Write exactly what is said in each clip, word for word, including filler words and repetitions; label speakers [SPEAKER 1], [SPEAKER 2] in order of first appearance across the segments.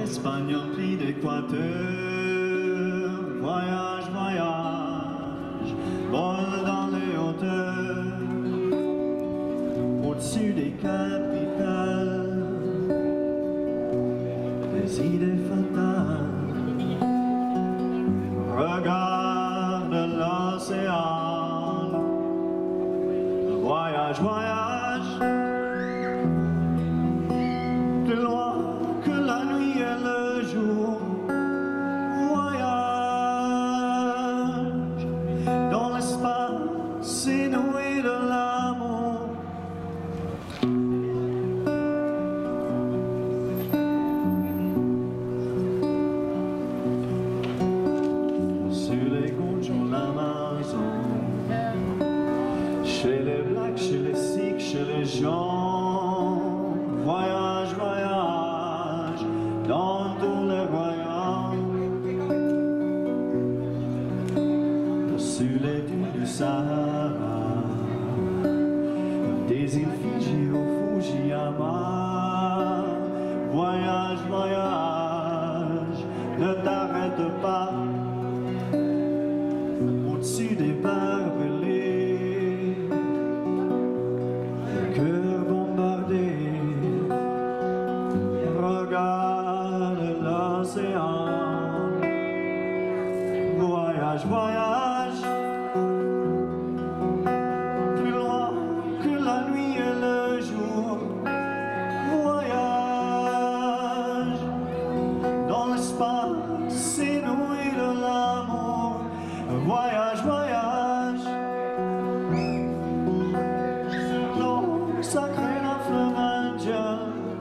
[SPEAKER 1] l'Espagne emplie d'équateur. Voyage, voyage, vol dans les hauteurs, au-dessus des capitales, des idées fatales. Regarde l'océan, voyage, voyage, plus loin que la nuit et le jour. Voyage dans l'espace inouï de l'amour. Sur les gonjons l'Amazon, chez les Blacks, chez les Sikhs, chez les gens. Voyage, voyage dans tous les royaumes. Sur les dunes du Sahara, des îles Fidji au Fujiyama. Voyage, voyage, ne t'arrête pas. Au-dessus des barbelés, le cœur bombardé. Regarde l'océan. Voyage, voyage, plus loin que la nuit et le jour. Voyage dans l'espace inouï de l'amour. Voyage, voyage, l'eau sacrée d'un fleuve indien.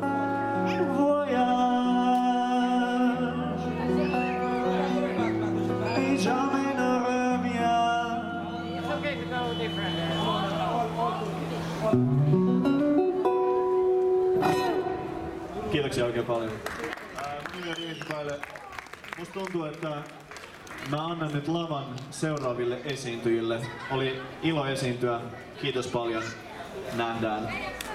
[SPEAKER 1] Voyage, et jamais ne revient.
[SPEAKER 2] It's okay to go different.
[SPEAKER 1] Kiitoksia oikein paljon. Minä päälle. Musta tuntuu, että mä annan nyt lavan seuraaville esiintyjille. Oli ilo esiintyä. Kiitos paljon. Nähdään.